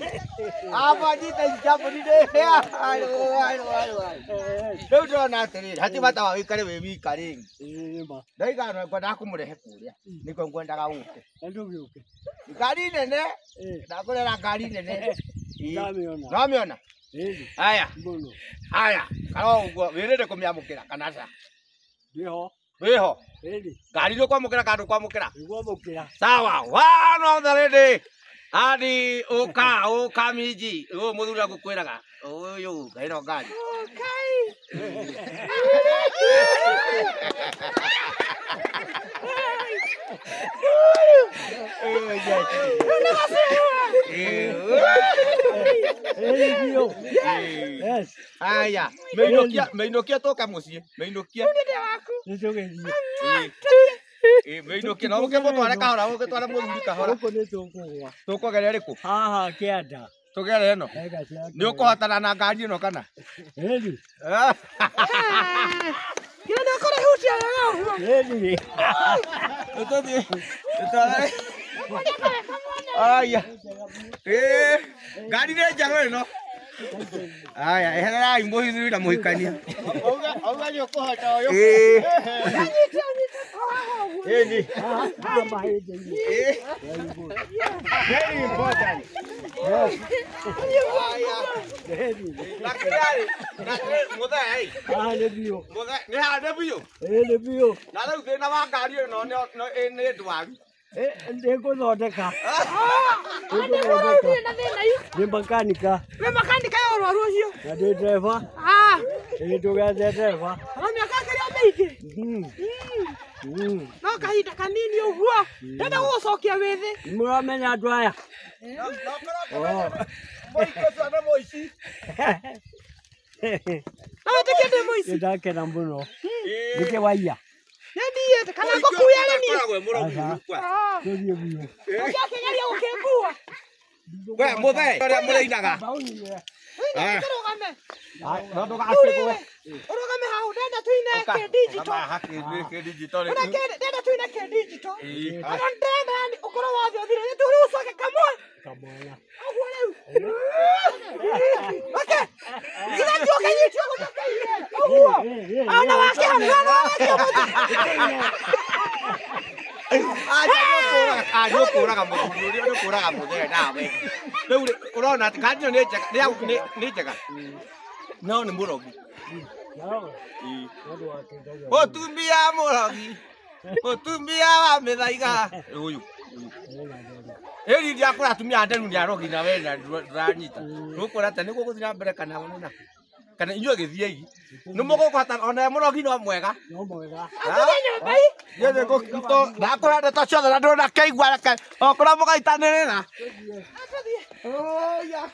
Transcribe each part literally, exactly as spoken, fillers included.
Apa ni tak siapa ni deh? Aduh, aduh, aduh. Đâu cho na teri, hati mata wa ikare baby karing. Eh ba. Dai ka na kwa aku mure hepu dia. Ni kon kon taka uke. Ndio uke. Gari nene. Da ko la gari nene. Namiona. Namiona. Eh. Haya. Mbono. Haya. Kalau gua wirede kumyamukira kanasa. Ndiho. Weho. Eh. Gari ndo kwamukira kandu kwamukira. Kwamukira. Sawa. One of the lady. Adi oka oka miji. O muthura gukwiraga. Uyu gairo gari. Okay. Yes. Aya, meinokia, meinokia toka mucie, meinokia. Ndio wako. Ndio ndio. Eh, meinokia no ke boto ara kahora, o ke twara muthuri kahora. Uko ni tukugwa. Tukogere riku. Haha kianda. Tugere no. Ni ukuhotana na ngari no kana. Eri. Kile ndio kore hutia yao. Eri. Etothi. Etara. Aya. Eh, ngari ne njaro no. Aya, ehera imbohithuri na muhikania. Auga, auga ni ukuhota uyu. Eh. Eni. Eh. Very important. Yes. Aya. Nakari. Nakari muthai. Ah, le bio. Muthai, ni ha ne bio. Eh, le bio. Na riu thina wa ngari no no ni ndwaru. Eh, ndiko thondeka. Ni makanika. We makanika ya oro rucio. Na ndi driver. Ah. Eh, tugaze driver. Mami akakira meike. Mm. Mm. No kahinda kanini uguo. Ndenda gucokia withi. Muramenya andu aya. No no kora. Moike sana moici. Na wetekende moici. Ndakena muno. Ndike waiya. Ndiye kana ngokuyele ni. Koragwe murogu kwa. Ndio bio. Ndake yali ukembua. We muthai, ora mureinaga. Ah. Rogame. Ah, no toka asekwe. Rogame hau ndenda tuine ke digital. Kama haki ni ke digital. Ona ke ndenda tuine ke digital. Eh. Ona ndenda ni ukoro wa thio thire ni turuso ke kamwe. Kamoya. Aguo leu. Okay. Ila ndio kenyitio kutoka ile. Aguo. Ana wake ana wake. Ajo kuraga muthuri uria kuraga muthuri nawe. Riu urona ati kandio ni njega ni ni njega. No ni murogi. Mutumia murogi. Mutumia wa mithaiga. Uyu. Eri ndia kura tumia nderu ndia rogi na we na ranyita. Rukura ta niguo guthira mbere kana wona. Kana inyuĩ gĩthiei nĩ mũgũkũhota ona mũrogi no mwega no mwega yethe gũkito ndakũra ndeto ciothe na ndũrĩ na kĩigua reke okũra mũgaitanĩrĩra oya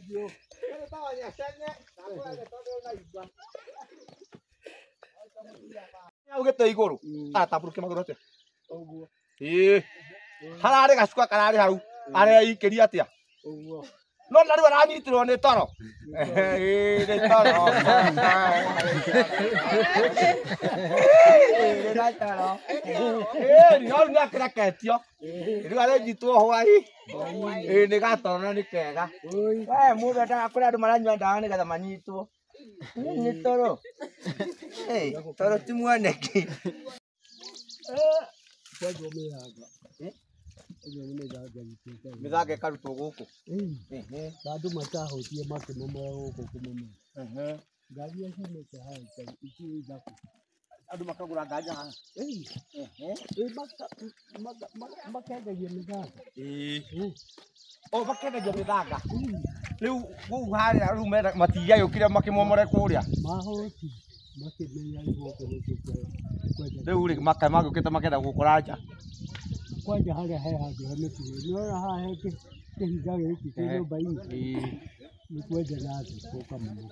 ugĩte igũrũ aratambũrũkia magũrũ atĩa ũguo ĩĩ hararĩ gacuka kararĩ hau areikĩria atĩa ũguo no na riu aranyitirwo nĩ toro ĩĩ nĩ toro nĩ toro ĩĩ no nĩ akĩreketio rĩu arĩnyitwo hwaĩ ĩĩ nĩ gatoro na nĩ kega we mũndũ endaga kũrĩ andũ maranyua ndawa nĩgetha manyitwo nĩ toro toro ti muoneki mĩthanga ĩkarutwo gũkũ andũ matahutie makĩmomora gũkũ kũmomora ngari ciumĩte haha ici ithaku andũ makagũra ngari haha makendagia mĩthanga o makendagia mĩthanga rĩu gũu harĩa rĩu matigayũkire makĩmomore kũrĩa mahoti makĩmenya igũkũ rĩu rĩ magĩũkĩte makenda gũkora nja kwanja harĩa he handũ he mĩtugo nĩwona haha he kĩhinga gĩkĩ kĩ nyũmba-inĩ nĩ kwenja na thĩ gũka mũno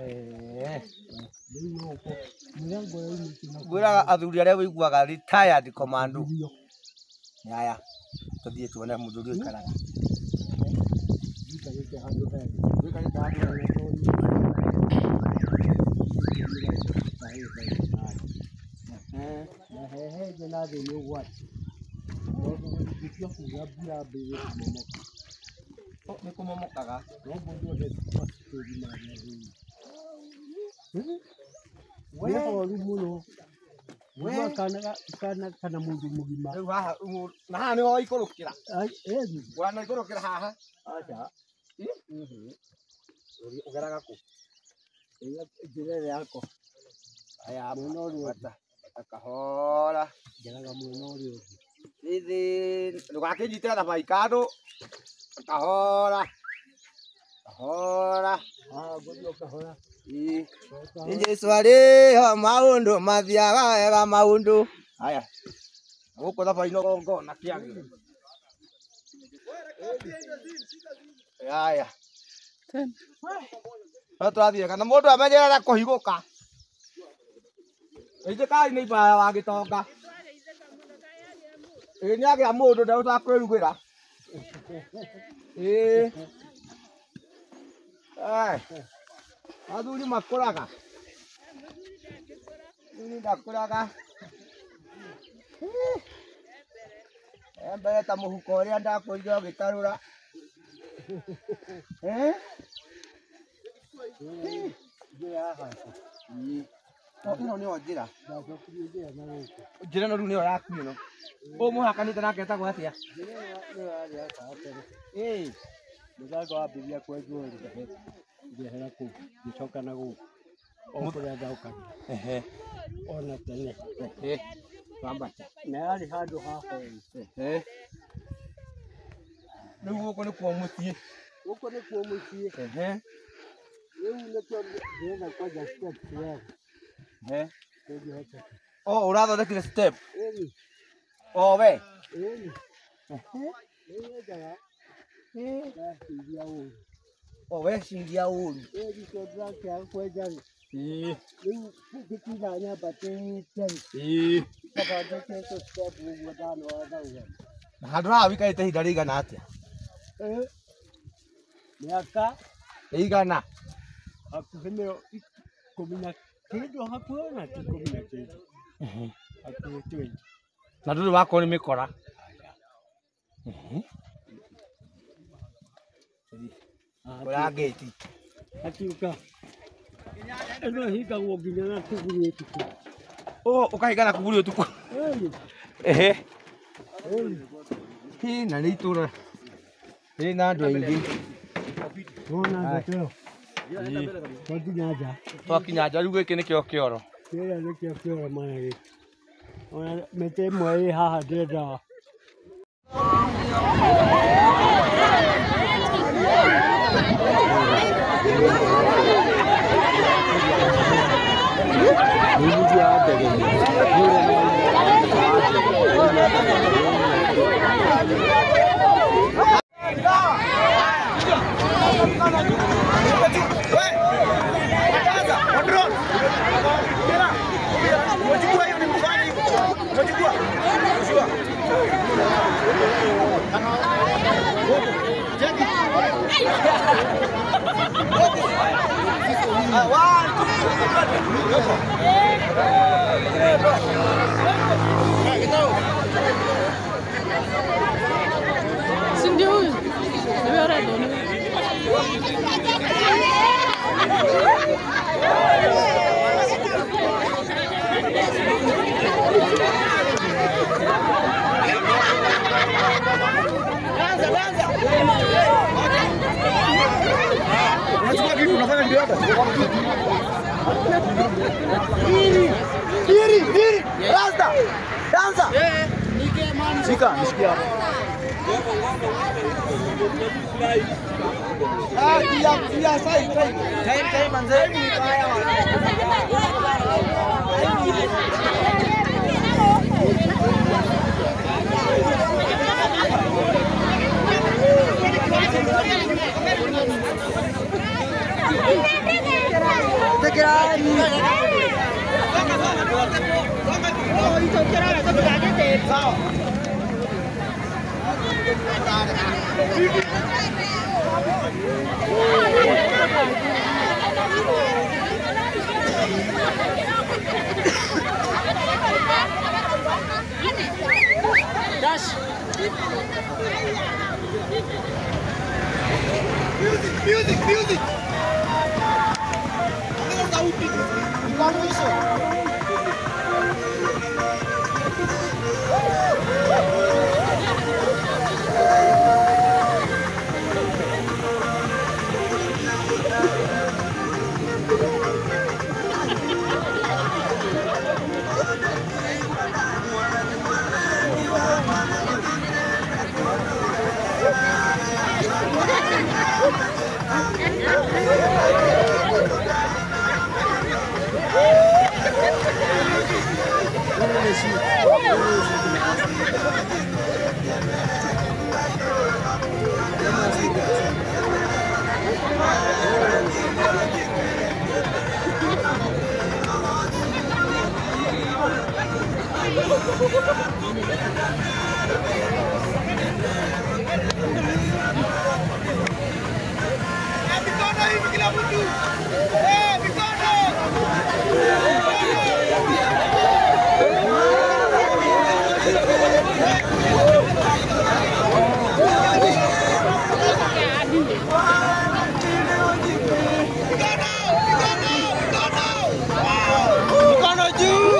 rĩu nũkũ mĩrango yaumĩte ngwĩraga athuri arĩa wĩiguaga retired commando yaya tũthiĩ tuone mũthuri ũyũ aikaraga gĩikarĩte handũ hega gĩikarĩte handũ hega na hehe nja na thĩ nĩ ũgwati tondũ gũtikia kuga mbura mbĩrĩ kũmomoka Nĩ kũmomokaga. No mũndũ othe pasipoti marĩa rĩu. Nĩ horu mũno. We kana kana kana mũndũ mũgima. Rĩu haha na haha nĩho waikũrũkĩra. Ĩĩ. Wana ikũrũkĩra haha. Acha. Mhm. Ũgeraga kũ? Njĩra yako. Aya mwena ũrĩa ũngĩ. Kahora. Ngeraga mwena ũrĩa ũngĩ. Hihi ndũgakĩnyitĩra thabai kando. Kahora. Kahora. Ah, ngũthiĩ kahora. Ĩ. Jesũ arĩho maũndũ mathiaga wega maũndũ. Aya. Gũkũ thabai no ngona kĩagĩra. Aya. No tũrathiĩ kana mũndũ amenyerera kũhigũka. Ĩjĩkai nĩ ibaya wa gĩtonga. Ĩ nĩ agĩa mũndũ ndagũta kwĩrugĩra. Ĩ. Ai. Athuri makũraga. Athuri ndakũraga. Mbere ta mũhuko ũrĩa ndakũire ũgĩtarũra. Eh? Njĩra haha. Ĩno nĩyo njĩra. Ndacokirie njĩra na gũkũ. Njĩra ĩno rĩu nĩyo yaku ĩno. Ũyũ mũhakanĩte nake etagwo atĩa? Njĩra ĩno yarĩ ya kabere. Ĩĩ. Mũthanga wambĩrĩria kwenjwo rĩ. Ngĩehera kũu. Ngĩcoka na gũkũ. O kũrĩa ndaũkania. Ehe. Ona tene. Ehe. Twambata. Na yarĩ handũ haha ũũ. Ehe. Rĩu gũkũ nĩkuo mũciĩ. Gũkũ nĩkuo mũciĩ. Ehe. Rĩu nĩkĩo ndĩrenda kwanja step wega. Ehe. Ndĩngĩhota. O ũrathondekire step. Ĩĩ. O we. Ĩĩ. Ehe. Nĩyendaga. Ĩĩ. Ndacirĩa ũru. O weciria ũru. Ĩĩ gĩko ndĩrakĩaga kwenja rĩ. Ĩĩ. Rĩu ngĩkinya nyambatĩte rĩ. Ĩĩ. Ndathondekete step ũguo ndanawatha ũguo. Na handũ haha wĩikarĩte ihinda rĩigana atĩa? Ĩĩ. Mĩaka Ĩigana. hakuhĩ mĩrongo ikũmi na kĩndũ hakuhĩ na ti ikũmi na kĩndũ. Hakuhĩ twenty. Na ndũrĩ wakorwo nĩ mĩkora. Kũra ngĩti. Akiuka. Ĩno ĩhingagwo nginya na kũgũrũ ũtukũ. Ô, ũkahingana kũgũrũ ũtukũ. Ĩĩ. Ehe. Ĩĩ. Hĩ na nĩ itũra. Rĩ na andũ aingĩ. Wona ndeto. Twakinya nja. Twakinya nja rĩu gĩkĩ nĩkĩo kĩoro. Kĩrĩa nĩkĩo kĩoro mana gĩkĩ. Ona mĩtĩ ĩmwe ĩ haha ndĩrendaga. Sindio huyu? Huyo red one. Danza, danza. Unachukua kitu unafanya ndio hapa. Diri, diri, diri. Danza. Danza. Eh. Shika, nishikia hapo. Ah, dia dia sai, sai. Time time manze ni kaya. Dash. Music, music. Ongeza sauti. Kwa mwisho. Mikono hivi kila mtu. Eh, mikono. Mikono juu.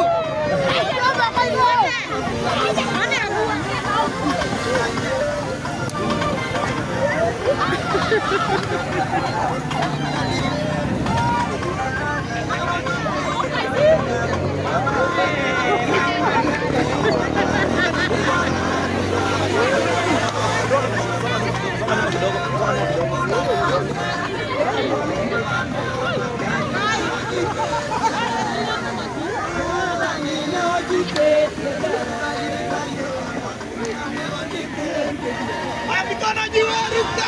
Mikono juu, ruka.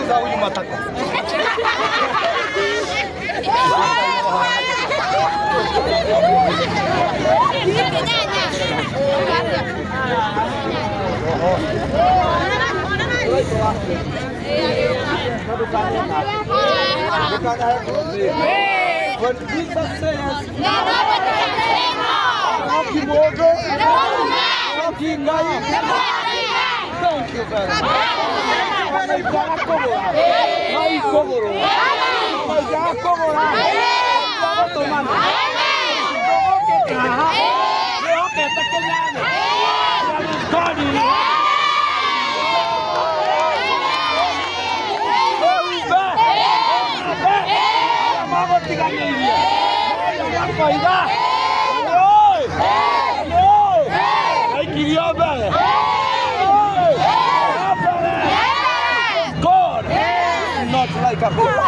Sasa huyu matata. When Jesus says, thank you very much. God, not like a people.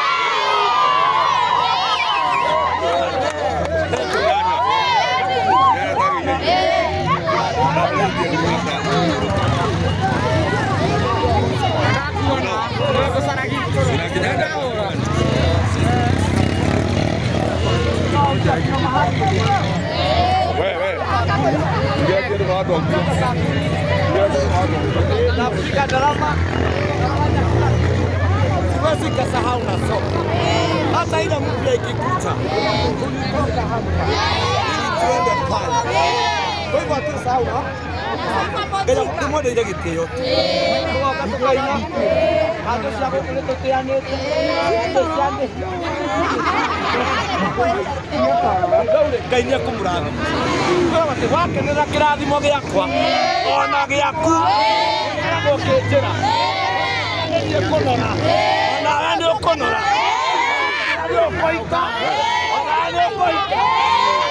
Nafika drama siwezi kasahau na soka hata ile mpya ikikuta tulitoka hapa ili tuende pale. Kwa hivyo hatusahau ndio mtu mmoja ile gitio kwa wakati kaina hata sababu kule toteane toteane Ngai kumurani wate wake nira kirathimo giakwa ona giaku gukijira ni kunora ona we ni ukunora ni ukoita ona ni ukoita